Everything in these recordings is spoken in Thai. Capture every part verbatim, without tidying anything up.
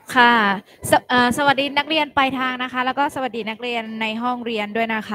ค่ะสเอ่อสวัสดีนักเรียนปลายทางนะคะ แล้วก็สวัสดีนักเรียนในห้องเรียนด้วยนะคะ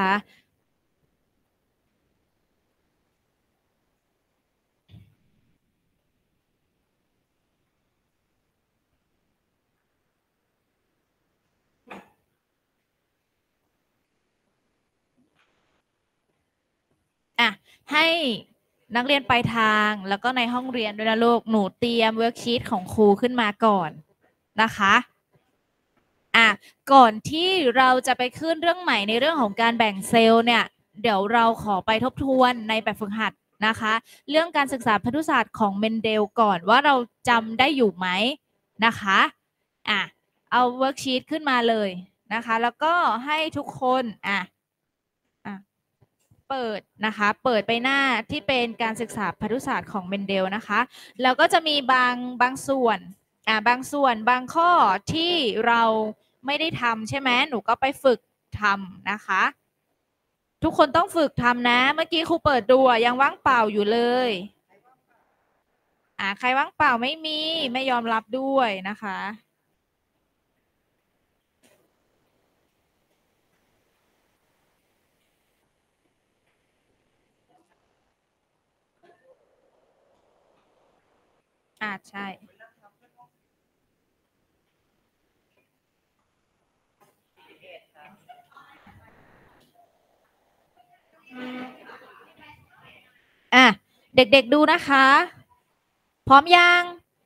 อ่ะ ให้นักเรียนปลายทางแล้วก็ในห้องเรียนด้วยนะลูก หนูเตรียมเวิร์กชีตของครูขึ้นมาก่อนนะคะ อ่ะ ก่อนที่เราจะไปขึ้นเรื่องใหม่ในเรื่องของการแบ่งเซลล์เนี่ย เดี๋ยวเราขอไปทบทวนในแบบฝึกหัดนะคะ เรื่องการศึกษาพันธุศาสตร์ของเมนเดลก่อนว่าเราจำได้อยู่ไหมนะคะ อ่ะ เอาเวิร์กชีตขึ้นมาเลยนะคะ แล้วก็ให้ทุกคนอ่ะอ่ะเปิดนะคะ เปิดไปหน้าที่เป็นการศึกษาพันธุศาสตร์ของเมนเดลนะคะ แล้วก็จะมีบางบางส่วนอ่ะบางส่วนบางข้อที่เราไม่ได้ทำใช่ไหมหนูก็ไปฝึกทำนะคะ ทุกคนต้องฝึกทำนะ เมื่อกี้ครูเปิดดูยังว่างเปล่าอยู่เลยอ่าใครว่างเปล่าไม่มีไม่ยอมรับด้วยนะคะอ่าใช่อ่ะเด็กๆดูนะคะ พร้อมยัง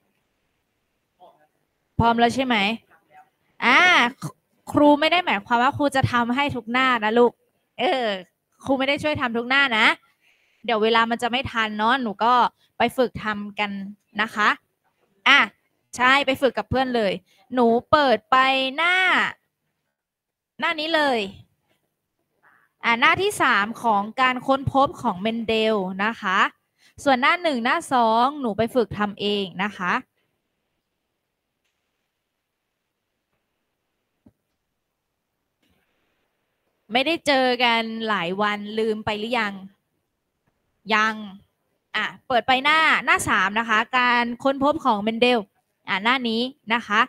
พร้อมแล้วใช่ไหมอ่าครูไม่ได้หมายความว่าครูจะทำให้ทุกหน้านะลูกเออครูไม่ได้ช่วยทำทุกหน้านะเดี๋ยวเวลามันจะไม่ทันเนาะหนูก็ไปฝึกทำกันนะคะอ่ะใช่ไปฝึกกับเพื่อนเลย หนูเปิดไปหน้า หน้านี้เลยอ่าหน้าที่สามของการค้นพบของเมนเดลนะคะ ส่วนหน้าหนึ่งหน้าสองหนูไปฝึกทำเองนะคะ ไม่ได้เจอกันหลายวันลืมไปหรือยัง ยังอ่ะเปิดไปหน้าหน้าสามนะคะ การค้นพบของเมนเดลอ่าหน้านี้นะคะ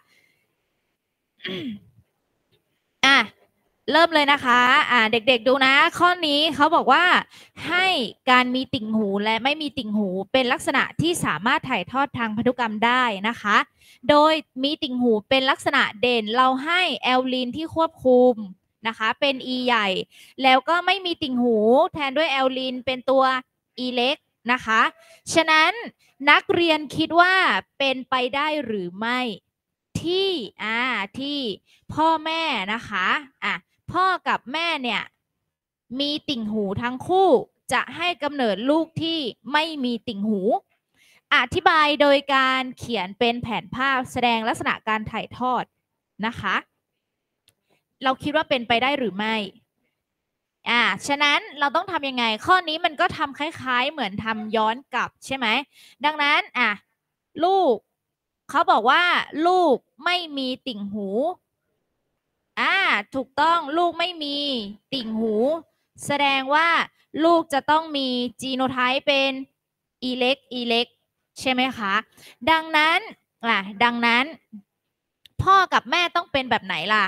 อ่ะเริ่มเลยนะคะอ่าเด็กๆดูนะ ข้อนี้เขาบอกว่าให้การมีติ่งหูและไม่มีติ่งหูเป็นลักษณะที่สามารถถ่ายทอดทางพันธุกรรมได้นะคะ โดยมีติ่งหูเป็นลักษณะเด่นเราให้แอลลินที่ควบคุมนะคะเป็น E ใหญ่ แล้วก็ไม่มีติ่งหูแทนด้วยแอลลินเป็นตัว E เล็กนะคะ ฉะนั้นนักเรียนคิดว่าเป็นไปได้หรือไม่ที่อ่าที่พ่อแม่นะคะอ่ะพ่อกับแม่เนี่ยมีติ่งหูทั้งคู่จะให้กำเนิดลูกที่ไม่มีติ่งหู อธิบายโดยการเขียนเป็นแผนภาพแสดงลักษณะการถ่ายทอดนะคะเราคิดว่าเป็นไปได้หรือไม่อ่าฉะนั้นเราต้องทำยังไงข้อนี้มันก็ทำคล้ายๆเหมือนทำย้อนกลับใช่ไหมดังนั้นอ่ะลูกเขาบอกว่าลูกไม่มีติ่งหูอ่าถูกต้องลูกไม่มีติ่งหูแสดงว่าลูกจะต้องมีจีโนไทป์เป็นอีเล็กอีเล็กใช่ไหมคะดังนั้นอ่ะดังนั้นพ่อกับแม่ต้องเป็นแบบไหนล่ะ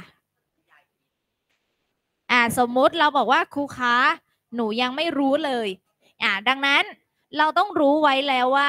อ่าสมมุติเราบอกว่าครูคะหนูยังไม่รู้เลยอ่าดังนั้นเราต้องรู้ไว้แล้วว่า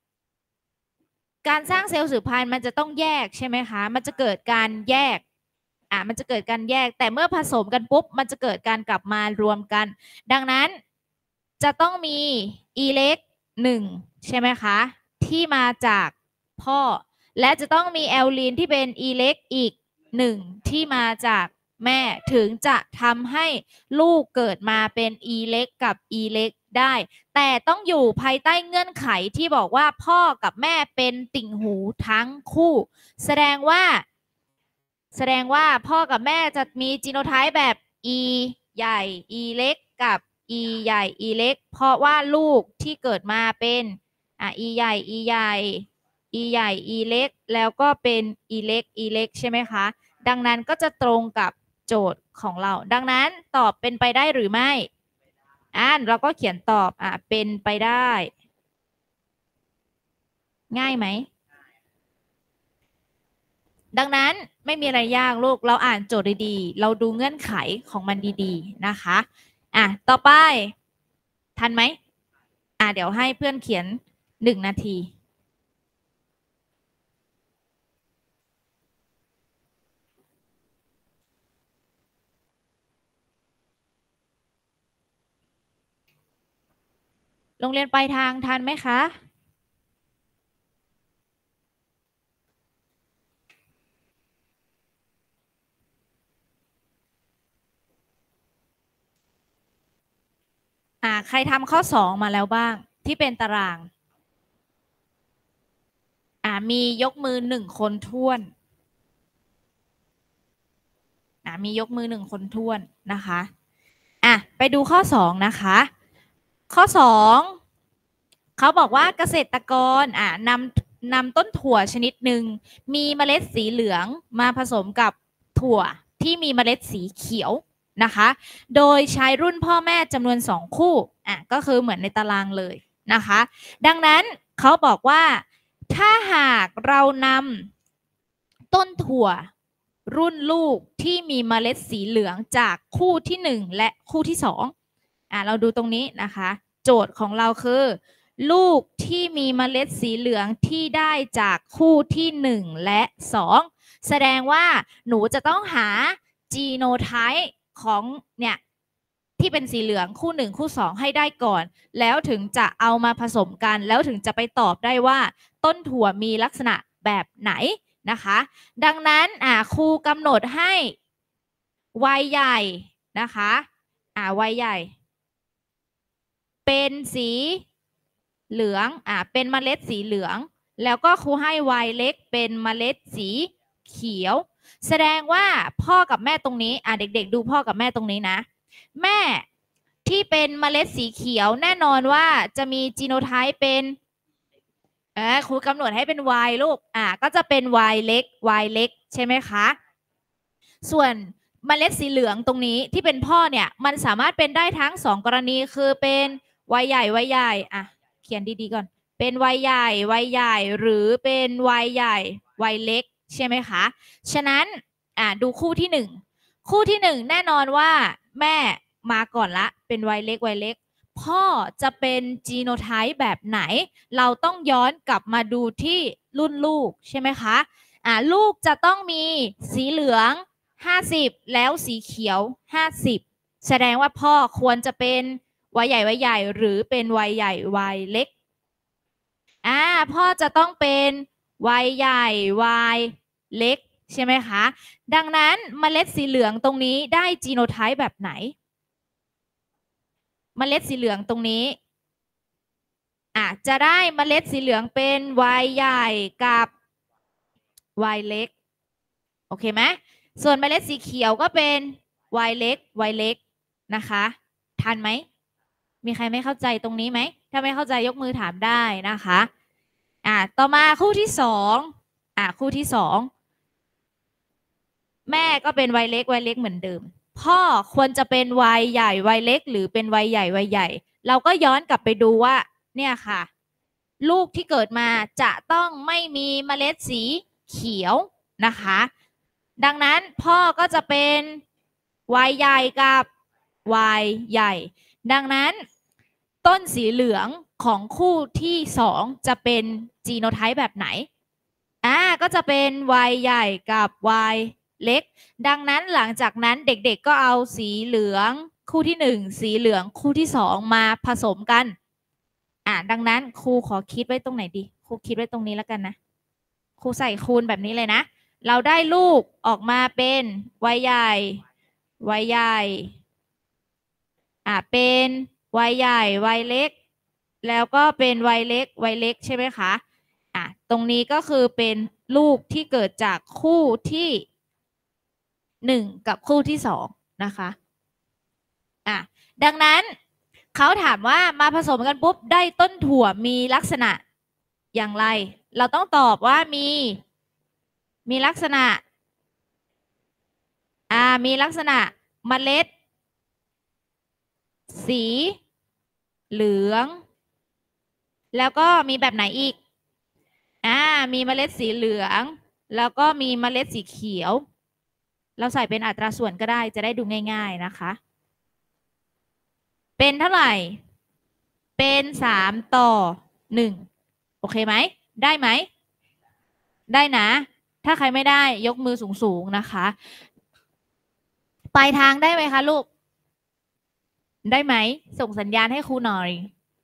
การสร้างเซลล์สืบพันธุ์มันจะต้องแยกใช่ไหมคะมันจะเกิดการแยกอ่ามันจะเกิดการแยกแต่เมื่อผสมกันปุ๊บมันจะเกิดการกลับมารวมกันดังนั้นจะต้องมี e เล็กหนึ่งใช่ไหมคะที่มาจากพ่อและจะต้องมีแอลลีนที่เป็น e เล็กอีกหนึ่งที่มาจากแม่ถึงจะทำให้ลูกเกิดมาเป็น e เล็กกับ e เล็กได้แต่ต้องอยู่ภายใต้เงื่อนไขที่บอกว่าพ่อกับแม่เป็นติ่งหูทั้งคู่แสดงว่าแสดงว่าพ่อกับแม่จะมีจีโนไทป์แบบ e ใหญ่ e เล็กกับ e ใหญ่ e เล็กเพราะว่าลูกที่เกิดมาเป็นอ่ะ e ใหญ่ e ใหญ่ e ใหญ่ e เล็กแล้วก็เป็น e เล็ก e เล็กใช่ไหมคะดังนั้นก็จะตรงกับโจทย์ของเราดังนั้นตอบเป็นไปได้หรือไม่อ่านเราก็เขียนตอบอ่ะเป็นไปได้ง่ายไหมดังนั้นไม่มีอะไรยากลูกเราอ่านโจทย์ดีๆเราดูเงื่อนไขของมันดีๆนะคะอ่ะต่อไปทันไหมอ่ะเดี๋ยวให้เพื่อนเขียนหนึ่งนาทีโรงเรียนปลายทางทันไหมคะอ่าใครทำข้อสองมาแล้วบ้างที่เป็นตารางอ่ามียกมือหนึ่งคนท้วนอ่ามียกมือหนึ่งคนท้วนนะคะอ่ะไปดูข้อสองนะคะข้อสองเขาบอกว่าเกษตรกรอ่านำนำต้นถั่วชนิดหนึ่งมีเมล็ดสีเหลืองมาผสมกับถั่วที่มีเมล็ดสีเขียวนะคะโดยใช้รุ่นพ่อแม่จำนวนสองคู่อ่ะก็คือเหมือนในตารางเลยนะคะดังนั้นเขาบอกว่าถ้าหากเรานำต้นถั่วรุ่นลูกที่มีเมล็ดสีเหลืองจากคู่ที่หนึ่งและคู่ที่สองอ่ะเราดูตรงนี้นะคะโจทย์ของเราคือลูกที่มีเมล็ดสีเหลืองที่ได้จากคู่ที่หนึ่งและสองแสดงว่าหนูจะต้องหาจีโนไทป์ของเนี่ยที่เป็นสีเหลืองคู่หนึ่งคู่สองให้ได้ก่อนแล้วถึงจะเอามาผสมกันแล้วถึงจะไปตอบได้ว่าต้นถั่วมีลักษณะแบบไหนนะคะดังนั้นอ่าครูกำหนดให้วัยใหญ่นะคะอ่าวัยใหญ่เป็นสีเหลืองอ่าเป็นเมล็ดสีเหลืองแล้วก็ครูให้วัยเล็กเป็นเมล็ดสีเขียวแสดงว่าพ่อกับแม่ตรงนี้อ่าเด็กๆดูพ่อกับแม่ตรงนี้นะแม่ที่เป็นเมล็ดสีเขียวแน่นอนว่าจะมีจีโนไทป์เป็นเออครูกำหนดให้เป็น Y ลูกอ่าก็จะเป็น Y เล็ก Y เล็กใช่ไหมคะส่วนเมล็ดสีเหลืองตรงนี้ที่เป็นพ่อเนี่ยมันสามารถเป็นได้ทั้งสองกรณีคือเป็นวัยใหญ่วัยใหญ่อ่ะเขียนดีๆก่อนเป็นวัยใหญ่วัยใหญ่หรือเป็นวัยใหญ่วัยเล็กใช่ไหมคะฉะนั้นอ่ะดูคู่ที่หนึ่งคู่ที่หนึ่งแน่นอนว่าแม่มาก่อนละเป็นวัยเล็กวัยเล็กพ่อจะเป็นจีโนไทป์แบบไหนเราต้องย้อนกลับมาดูที่รุ่นลูกใช่ไหมคะอ่าลูกจะต้องมีสีเหลืองห้าสิบแล้วสีเขียวห้าสิบแสดงว่าพ่อควรจะเป็นวัยใหญ่วัยใหญ่หรือเป็นวัยใหญ่วัยเล็กอ่าพ่อจะต้องเป็นวัยใหญ่วัยเล็กใช่ไหมคะดังนั้นเมล็ดสีเหลืองตรงนี้ได้จีโนไทป์แบบไหนเมล็ดสีเหลืองตรงนี้อ่ะจะได้เมล็ดสีเหลืองเป็นวัยใหญ่กับวัยเล็กโอเคไหมส่วนเมล็ดสีเขียวก็เป็นวัยเล็กวัยเล็กนะคะทันไหมมีใครไม่เข้าใจตรงนี้ไหมถ้าไม่เข้าใจยกมือถามได้นะคะอ่ะต่อมาคู่ที่สองอ่ะคู่ที่สองแม่ก็เป็นวัยเล็กวัยเล็กเหมือนเดิมพ่อควรจะเป็นวัยใหญ่วัยเล็กหรือเป็นวัยใหญ่วัยใหญ่เราก็ย้อนกลับไปดูว่าเนี่ยค่ะลูกที่เกิดมาจะต้องไม่มีเมล็ดสีเขียวนะคะดังนั้นพ่อก็จะเป็นวัยใหญ่กับวัยใหญ่ดังนั้นต้นสีเหลืองของคู่ที่สองจะเป็นจีโนไทป์แบบไหนอ่าก็จะเป็นวัยใหญ่กับวัยเล็กดังนั้นหลังจากนั้นเด็กๆก็เอาสีเหลืองคู่ที่หนึ่งสีเหลืองคู่ที่สองมาผสมกันอ่าดังนั้นครูขอคิดไว้ตรงไหนดีครูคิดไว้ตรงนี้แล้วกันนะครูใส่คูณแบบนี้เลยนะเราได้ลูกออกมาเป็นวัยใหญ่วัยใหญ่อ่าเป็นวัยใหญ่วัยเล็กแล้วก็เป็นวัยเล็กวัยเล็กใช่ไหมคะอ่ะตรงนี้ก็คือเป็นลูกที่เกิดจากคู่ที่หนึ่งกับคู่ที่สองนะคะอ่ะดังนั้นเขาถามว่ามาผสมกันปุ๊บได้ต้นถั่วมีลักษณะอย่างไร เราต้องตอบว่ามีมีลักษณะอ่ามีลักษณะเมล็ดสีเหลืองแล้วก็มีแบบไหนอีกอ่ามีเมล็ดสีเหลืองแล้วก็มีเมล็ดสีเขียวเราใส่เป็นอัตราส่วนก็ได้จะได้ดูง่ายๆนะคะเป็นเท่าไหร่เป็นสามต่อหนึ่งโอเคไหมได้ไหมได้นะถ้าใครไม่ได้ยกมือสูงๆนะคะปลายทางได้ไหมคะลูกได้ไหมส่งสัญญาณให้ครูหน่อย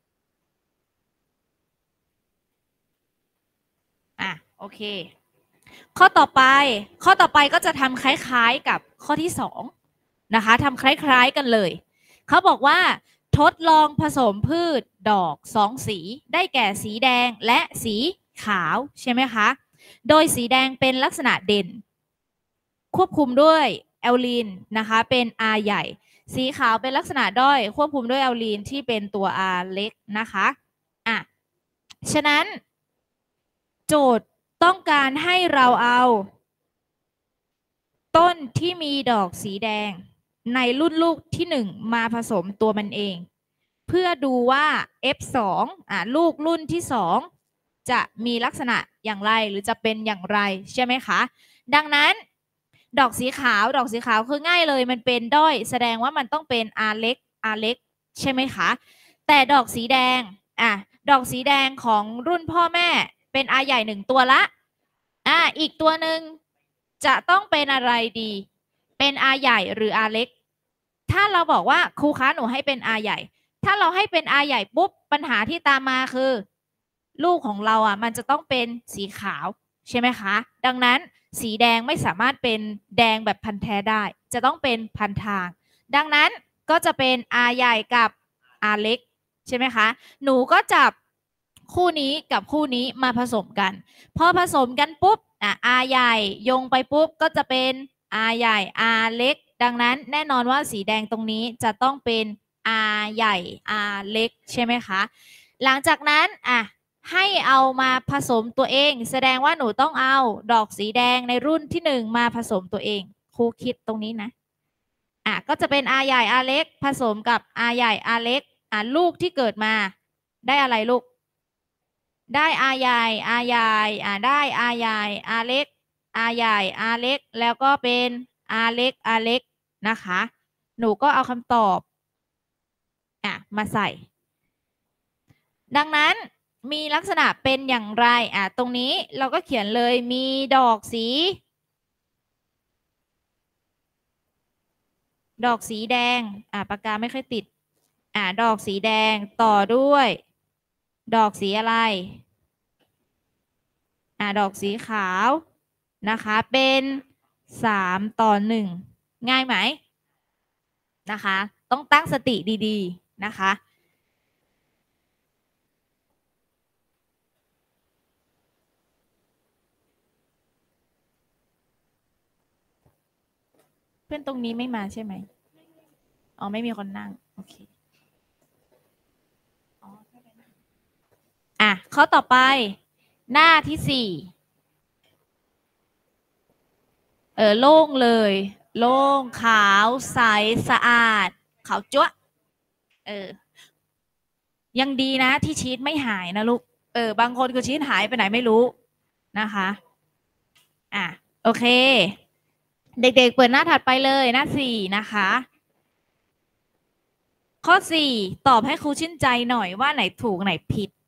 อ่ะโอเคข้อต่อไปข้อต่อไปก็จะทำคล้ายๆกับข้อที่สองนะคะทำคล้ายๆกันเลยเขาบอกว่าทดลองผสมพืชดอกสองสีได้แก่สีแดงและสีขาวใช่ไหมคะโดยสีแดงเป็นลักษณะเด่นควบคุมด้วยแอลลีนนะคะเป็น R ใหญ่สีขาวเป็นลักษณะด้อยควบคุมด้วยแอลลีนที่เป็นตัว R เล็กนะคะอ่ะฉะนั้นโจทย์ต้องการให้เราเอาต้นที่มีดอกสีแดงในรุ่นลูกที่หนึ่งมาผสมตัวมันเองเพื่อดูว่า เอฟ สอง อ่ะลูกรุ่นที่สองจะมีลักษณะอย่างไรหรือจะเป็นอย่างไรใช่ไหมคะดังนั้นดอกสีขาวดอกสีขาวคือง่ายเลยมันเป็นด้อยแสดงว่ามันต้องเป็น R เล็ก R เล็กใช่ไหมคะแต่ดอกสีแดงอ่ะดอกสีแดงของรุ่นพ่อแม่เป็น R ใหญ่หนึ่งตัวละอ่ะอีกตัวหนึ่งจะต้องเป็นอะไรดีเป็น R ใหญ่หรือ R เล็กถ้าเราบอกว่าครูคะหนูให้เป็น R ใหญ่ถ้าเราให้เป็น R ใหญ่ปุ๊บปัญหาที่ตามมาคือลูกของเราอ่ะมันจะต้องเป็นสีขาวใช่ไหมคะดังนั้นสีแดงไม่สามารถเป็นแดงแบบพันธุ์แท้ได้จะต้องเป็นพันธุ์ทางดังนั้นก็จะเป็น R ใหญ่กับ R เล็กใช่ไหมคะหนูก็จับคู่นี้กับคู่นี้มาผสมกันพอผสมกันปุ๊บอ่ะ R ใหญ่โยงไปปุ๊บก็จะเป็น R ใหญ่ R เล็กดังนั้นแน่นอนว่าสีแดงตรงนี้จะต้องเป็น R ใหญ่ R เล็กใช่ไหมคะหลังจากนั้นอ่ะให้เอามาผสมตัวเองแสดงว่าหนูต้องเอาดอกสีแดงในรุ่นที่หนึ่งมาผสมตัวเองครูคิดตรงนี้นะอ่ะก็จะเป็น R ใหญ่ R เล็กผสมกับ R ใหญ่ R เล็กอ่ะลูกที่เกิดมาได้อะไรลูกได้ R ใหญ่ R ใหญ่อ่ะได้ R ใหญ่ R เล็ก R ใหญ่ R เล็กแล้วก็เป็น R เล็ก R เล็กนะคะหนูก็เอาคำตอบอ่ะมาใส่ดังนั้นมีลักษณะเป็นอย่างไรอ่ะตรงนี้เราก็เขียนเลยมีดอกสีดอกสีแดงอ่ะปากกาไม่ค่อยติดอ่ะดอกสีแดงต่อด้วยดอกสีอะไรอ่ะดอกสีขาวนะคะเป็นสามต่อหนึ่งง่ายไหมนะคะต้องตั้งสติดีๆนะคะเพื่อนตรงนี้ไม่มาใช่ไหมอ๋อไม่มีคนนั่งโอเคอ่ะข้อต่อไปหน้าที่สี่เออโล่งเลยโล่งขาวใสสะอาดขาวจั๊วะเออยังดีนะที่ชีทไม่หายนะลูกเออบางคนคือชีทหายไปไหนไม่รู้นะคะอ่ะโอเคเด็กๆเปิดหน้าถัดไปเลยหน้าสี่นะคะข้อสี่ตอบให้ครูชื่นใจหน่อยว่าไหนถูกไหนผิด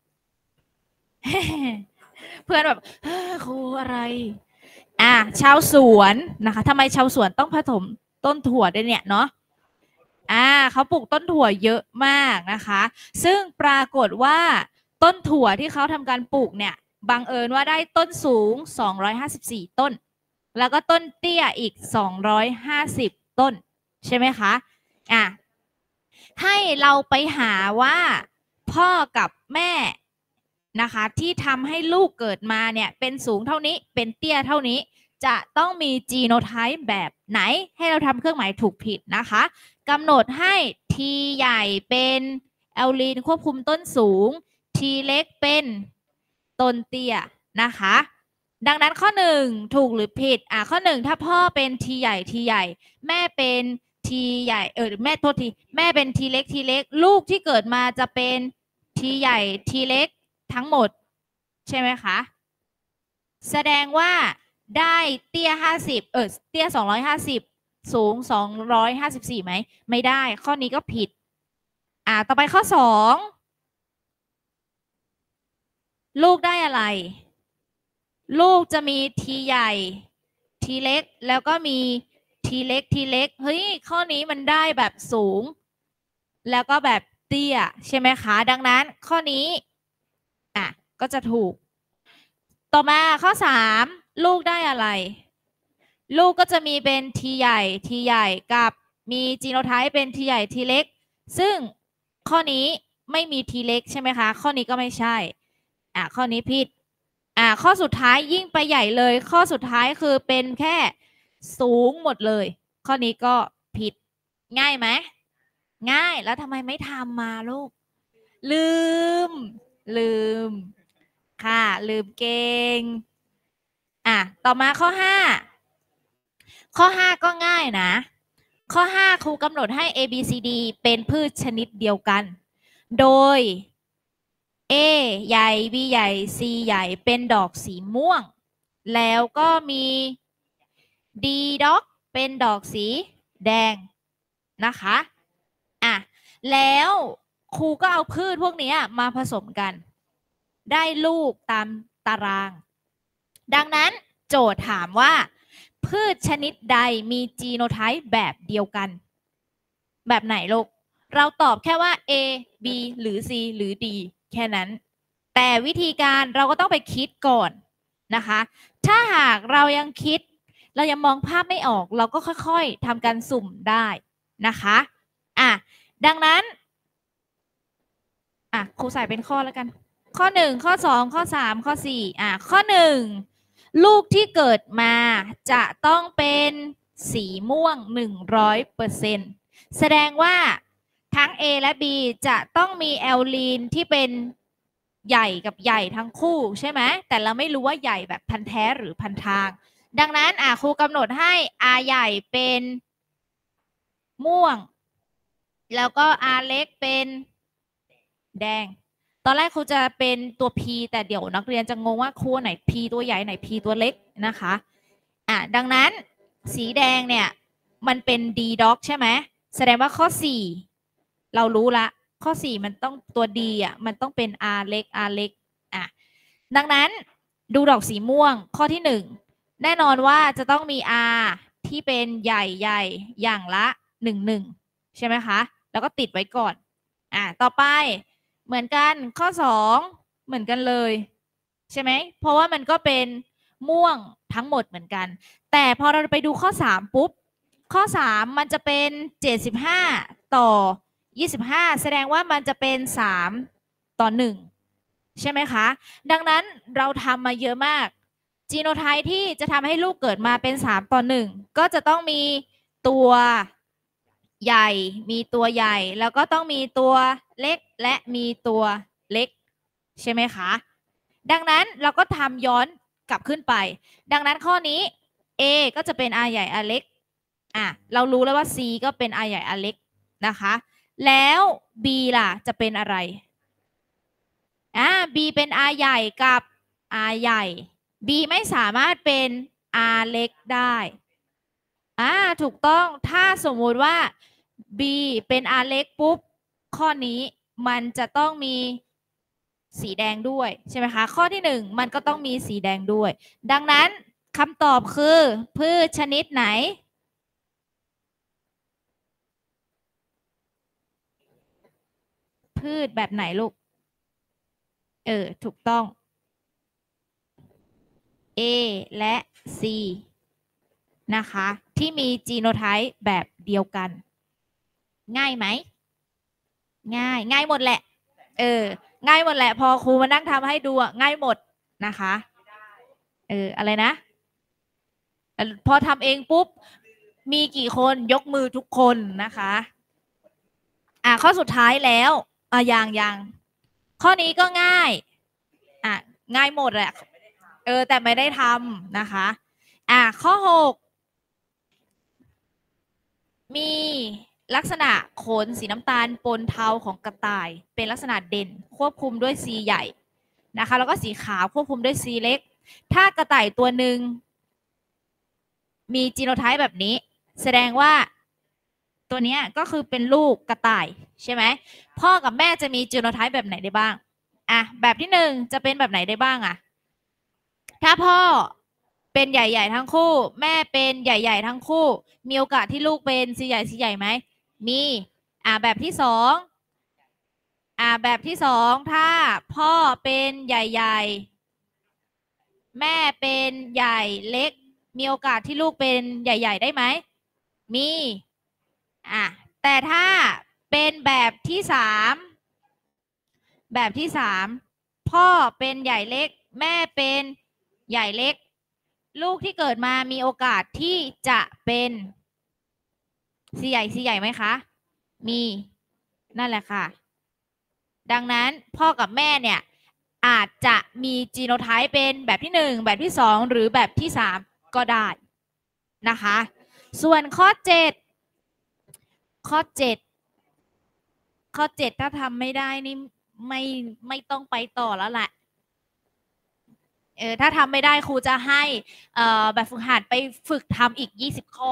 เพื่อนแบบครูอะไรอ่ะชาวสวนนะคะทำไมชาวสวนต้องผสมต้นถั่วด้วยเนี่ยเนาะอ่าเขาปลูกต้นถั่วเยอะมากนะคะ ซึ่งปรากฏว่าต้นถั่วที่เขาทำการปลูกเนี่ยบังเอิญว่าได้ต้นสูงสองร้อยห้าสิบสี่ต้นแล้วก็ต้นเตี้ยอีกสองร้อยห้าสิบต้นใช่ไหมคะอ่ะให้เราไปหาว่าพ่อกับแม่นะคะที่ทำให้ลูกเกิดมาเนี่ยเป็นสูงเท่านี้เป็นเตี้ยเท่านี้จะต้องมีจีโนไทป์แบบไหนให้เราทำเครื่องหมายถูกผิดนะคะกำหนดให้ T ใหญ่เป็นแอลลีนควบคุมต้นสูง T เล็กเป็นต้นเตี้ยนะคะดังนั้นข้อหนึ่งถูกหรือผิดอ่ะข้อหนึ่งถ้าพ่อเป็น T ใหญ่ T ใหญ่แม่เป็น T ใหญ่เออแม่โทษทีแม่เป็น T เล็ก T เล็กลูกที่เกิดมาจะเป็น T ใหญ่ T เล็กทั้งหมดใช่ไหมคะแสดงว่าได้เตี้ยห้าสิบเออเตี้ยสองร้อยห้าสิบสูงสองร้อยห้าสิบสี่ไหมไม่ได้ข้อนี้ก็ผิดอ่าต่อไปข้อสองลูกได้อะไรลูกจะมีทีใหญ่ทีเล็กแล้วก็มีทีเล็กทีเล็กเฮ้ยข้อนี้มันได้แบบสูงแล้วก็แบบเตี้ยใช่ไหมคะดังนั้นข้อนี้อ่ะก็จะถูกต่อมาข้อสามลูกได้อะไรลูกก็จะมีเป็นทีใหญ่ทีใหญ่กับมีจีโนไทป์เป็นทีใหญ่ทีเล็กซึ่งข้อนี้ไม่มีทีเล็กใช่ไหมคะข้อนี้ก็ไม่ใช่อ่ะข้อนี้ผิดอ่ะข้อสุดท้ายยิ่งไปใหญ่เลยข้อสุดท้ายคือเป็นแค่สูงหมดเลยข้อนี้ก็ผิดง่ายไหมง่ายแล้วทำไมไม่ทำมาลูกลืมลืมค่ะลืมเก่งอ่ะต่อมาข้อห้าข้อห้าก็ง่ายนะข้อห้าครูกำหนดให้ A B C D เป็นพืชชนิดเดียวกันโดย A ใหญ่ B ใหญ่ C ใหญ่เป็นดอกสีม่วงแล้วก็มี D ดอกเป็นดอกสีแดงนะคะอ่ะแล้วครูก็เอาพืชพวกนี้มาผสมกันได้ลูกตามตารางดังนั้นโจทย์ถามว่าพืชชนิดใดมีจีโนไทป์แบบเดียวกันแบบไหนลูกเราตอบแค่ว่า A B หรือ C หรือ D แค่นั้นแต่วิธีการเราก็ต้องไปคิดก่อนนะคะถ้าหากเรายังคิดเรายังมองภาพไม่ออกเราก็ค่อยๆทำการสุ่มได้นะคะอ่ะดังนั้นอ่ะครูใส่เป็นข้อแล้วกันข้อหนึ่งข้อสองข้อสามข้อสี่อ่ะข้อหนึ่งลูกที่เกิดมาจะต้องเป็นสีม่วงหนึ่งร้อยเปอร์เซ็นต์แสดงว่าทั้ง A และ B จะต้องมีแอลลีนที่เป็นใหญ่กับใหญ่ทั้งคู่ใช่ไหมแต่เราไม่รู้ว่าใหญ่แบบพันแท้หรือพันทางดังนั้นอ่ะครูกำหนดให้ R ใหญ่เป็นม่วงแล้วก็ R เล็กเป็นแดงตอนแรกครูจะเป็นตัว P แต่เดี๋ยวนักเรียนจะงงว่าครูไหน P ตัวใหญ่ไหน P ตัวเล็กนะคะอ่ะดังนั้นสีแดงเนี่ยมันเป็น D dog ใช่ไหมแสดงว่าข้อสี่เรารู้ละข้อสี่มันต้องตัว D อ่ะมันต้องเป็น R เล็ก R เล็กอ่ะดังนั้นดูดอกสีม่วงข้อที่หนึ่งแน่นอนว่าจะต้องมี R ที่เป็นใหญ่ใหญ่อย่างละหนึ่งหนึ่งใช่ไหมคะแล้วก็ติดไว้ก่อนอ่ะต่อไปเหมือนกันข้อสองเหมือนกันเลยใช่ไหมเพราะว่ามันก็เป็นม่วงทั้งหมดเหมือนกันแต่พอเราไปดูข้อสามปุ๊บข้อสามมันจะเป็นเจ็ดสิบห้าต่อยี่สิบห้าแสดงว่ามันจะเป็นสามต่อหนึ่งใช่ไหมคะดังนั้นเราทำมาเยอะมากจีโนไทป์ที่จะทำให้ลูกเกิดมาเป็นสามต่อหนึ่งก็จะต้องมีตัวใหญ่มีตัวใหญ่แล้วก็ต้องมีตัวเล็กและมีตัวเล็กใช่ไหมคะดังนั้นเราก็ทำย้อนกลับขึ้นไปดังนั้นข้อนี้ A ก็จะเป็น R ใหญ่ R เล็กอ่ะเรารู้แล้วว่า C ก็เป็น R ใหญ่ R เล็กนะคะแล้ว B ล่ะจะเป็นอะไรอ่า B เป็น R ใหญ่กับ R ใหญ่ B ไม่สามารถเป็น R เล็กได้อ่าถูกต้องถ้าสมมุติว่า B เป็น R เล็กปุ๊บข้อนี้มันจะต้องมีสีแดงด้วยใช่ไหมคะข้อที่หนึ่งมันก็ต้องมีสีแดงด้วยดังนั้นคำตอบคือพืชชนิดไหนพืชแบบไหนลูกเออถูกต้อง A และ C นะคะที่มีจีโนไทป์แบบเดียวกันง่ายไหมง่ายง่ายหมดแหละเออง่ายหมดแหละพอครูมานั่งทำให้ดูอ่ะง่ายหมดนะคะเอออะไรนะพอทำเองปุ๊บมีกี่คนยกมือทุกคนนะคะอ่ะข้อสุดท้ายแล้วอ่ะยังยังข้อนี้ก็ง่ายอ่ะง่ายหมดแหละเออแต่ไม่ได้ทำนะคะอ่ะข้อหกมีลักษณะขนสีน้ำตาลปนเทาของกระต่ายเป็นลักษณะเด่นควบคุมด้วย C ใหญ่นะคะแล้วก็สีขาวควบคุมด้วย C เล็กถ้ากระต่ายตัวหนึ่งมีจีโนไทป์แบบนี้แสดงว่าตัวเนี้ยก็คือเป็นลูกกระต่ายใช่ไหมพ่อกับแม่จะมีจีโนไทป์แบบไหนได้บ้างอ่ะแบบที่หนึ่งจะเป็นแบบไหนได้บ้างอ่ะถ้าพ่อเป็นใหญ่ๆทั้งคู่แม่เป็นใหญ่ๆทั้งคู่มีโอกาสที่ลูกเป็นซีใหญ่ซีใหญ่ไหมมีอ่ะแบบที่สองอ่ะแบบที่สองถ้าพ่อเป็นใหญ่ๆแม่เป็นใหญ่เล็กมีโอกาสที่ลูกเป็นใหญ่ๆได้ไหมมีอ่ะแต่ถ้าเป็นแบบที่สามแบบที่สามพ่อเป็นใหญ่เล็กแม่เป็นใหญ่เล็กลูกที่เกิดมามีโอกาสที่จะเป็นซีใหญ่ซีใหญ่ไหมคะมีนั่นแหละค่ะดังนั้นพ่อกับแม่เนี่ยอาจจะมีจีโนไทป์เป็นแบบที่หนึ่งแบบที่สองหรือแบบที่สามก็ได้นะคะส่วนข้อเจ็ดข้อเจ็ดข้อเจ็ดถ้าทำไม่ได้นี่ไม่ไม่ต้องไปต่อแล้วแหละเออถ้าทำไม่ได้ครูจะให้เอ่อแบบฝึกหัดไปฝึกทำอีกยี่สิบข้อ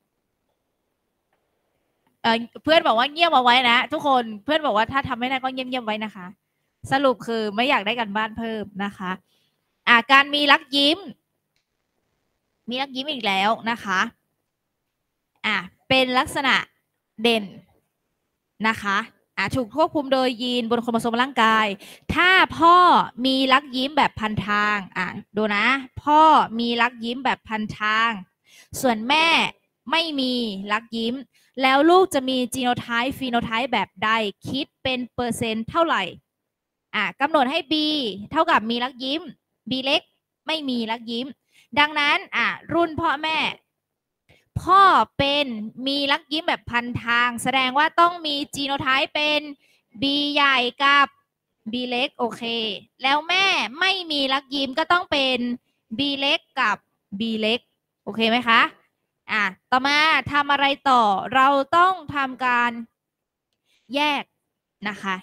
เออเพื่อนบอกว่าเงียบเอาไว้นะทุกคนเพื่อนบอกว่าถ้าทำไม่ได้ก็เงียบเงียบไว้นะคะสรุปคือไม่อยากได้กันบ้านเพิ่มนะคะอ่าการมีรักยิ้มมีรักยิ้มอีกแล้วนะคะอ่ะเป็นลักษณะเด่นนะคะอ่ะถูกควบคุมโดยยีนบนโครโมโซมร่างกาย ถ้าพ่อมีรักยิ้มแบบพันทางอ่ะดูนะพ่อมีรักยิ้มแบบพันทาง ส่วนแม่ไม่มีรักยิ้ม แล้วลูกจะมีจีโนไทป์ฟีโนไทป์แบบใดคิดเป็นเปอร์เซ็นต์เท่าไหร่อ่ะกำหนดให้ B เท่ากับมีรักยิ้ม B เล็กไม่มีรักยิ้ม ดังนั้นอ่ะรุ่นพ่อแม่พ่อเป็นมีลักยิ้มแบบพันทางแสดงว่าต้องมีจีโนไทป์เป็น B ใหญ่กับ B เล็กโอเคแล้วแม่ไม่มีลักยิ้มก็ต้องเป็น B เล็กกับ B เล็กโอเคไหมคะอ่ะต่อมาทำอะไรต่อเราต้องทำการแยกนะคะ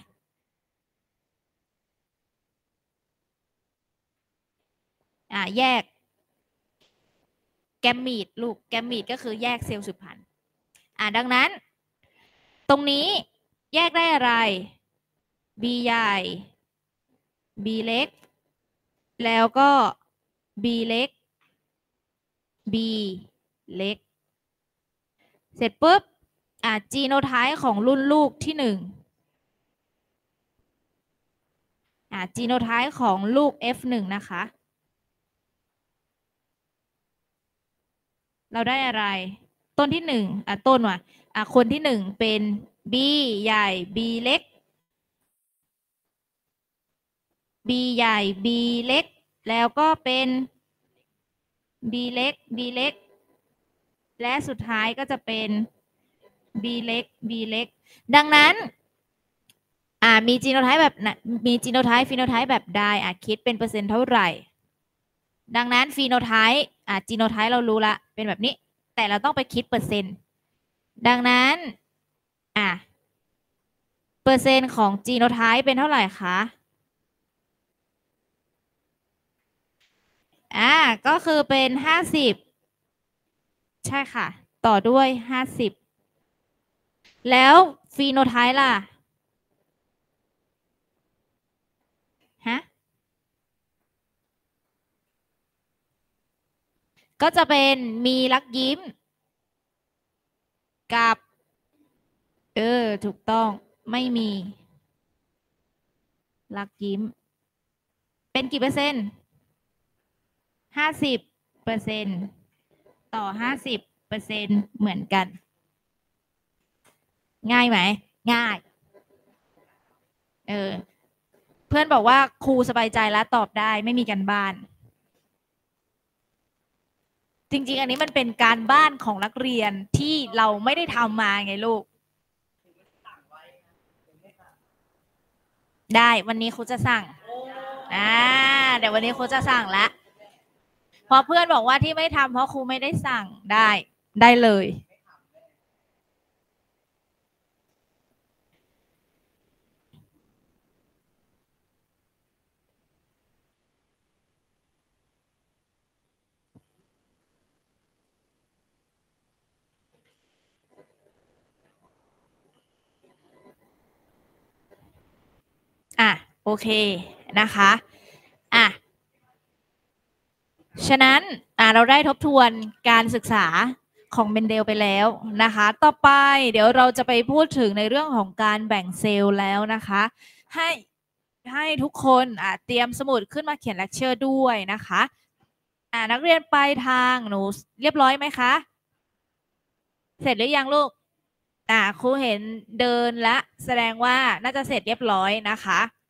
อ่ะแยกแกมมีดลูกแกมมีดก็คือแยกเซลล์สืบพันธุ์อ่ะดังนั้นตรงนี้แยกได้อะไร B ใหญ่ B เล็กแล้วก็ B เล็ก B เล็กเสร็จปุ๊บอ่ะจีโนไทป์ของรุ่นลูกที่หนึ่งอ่ะจีโนไทป์ของลูก เอฟ หนึ่ง นะคะเราได้อะไรต้นที่หนึ่งอ่ะต้นว่ะอ่ะคนที่หนึ่งเป็น B ใหญ่ B เล็ก B ใหญ่ B เล็กแล้วก็เป็น B เล็ก B เล็กและสุดท้ายก็จะเป็น B เล็ก B เล็กดังนั้นอ่ามีจีโนไทป์แบบมีจีโนไทป์ฟีโนไทป์แบบใดอ่ะคิดเป็นเปอร์เซ็นต์เท่าไหร่ดังนั้นฟีโนไทป์อ่ะจีโนไทป์เรารู้ละเป็นแบบนี้แต่เราต้องไปคิดเปอร์เซ็นต์ดังนั้นอ่ะเปอร์เซ็นต์ของจีโนไทป์เป็นเท่าไหร่คะอ่าก็คือเป็นห้าสิบใช่ค่ะต่อด้วยห้าสิบแล้วฟีโนไทป์ล่ะฮะก็จะเป็นมีรักยิ้มกับเออถูกต้องไม่มีรักยิ้มเป็นกี่เปอร์เซ็นต์ห้าสิบเปอร์เซ็นต์ต่อห้าสิบเปอร์เซ็นต์เหมือนกันง่ายไหมง่ายเออเพื่อนบอกว่าครูสบายใจแล้วตอบได้ไม่มีการบ้านจริงๆอันนี้มันเป็นการบ้านของนักเรียนที่เราไม่ได้ทำมาไงลูกได้วันนี้ครูจะสั่งอ่าเดี๋ยววันนี้ครูจะสั่งละพอเพื่อนบอกว่าที่ไม่ทำเพราะครูไม่ได้สั่งได้ได้เลยเคนะคะอ่ะฉะนั้นอ่ะเราได้ทบทวนการศึกษาของเมนเดลไปแล้วนะคะต่อไปเดี๋ยวเราจะไปพูดถึงในเรื่องของการแบ่งเซลล์แล้วนะคะให้ให้ทุกคนอ่ะเตรียมสมุดขึ้นมาเขียนเลคเชอร์ด้วยนะคะอ่ะนักเรียนปลายทางหนูเรียบร้อยไหมคะเสร็จหรือยังลูกอ่ะครูเห็นเดินและแสดงว่าน่าจะเสร็จเรียบร้อยนะคะ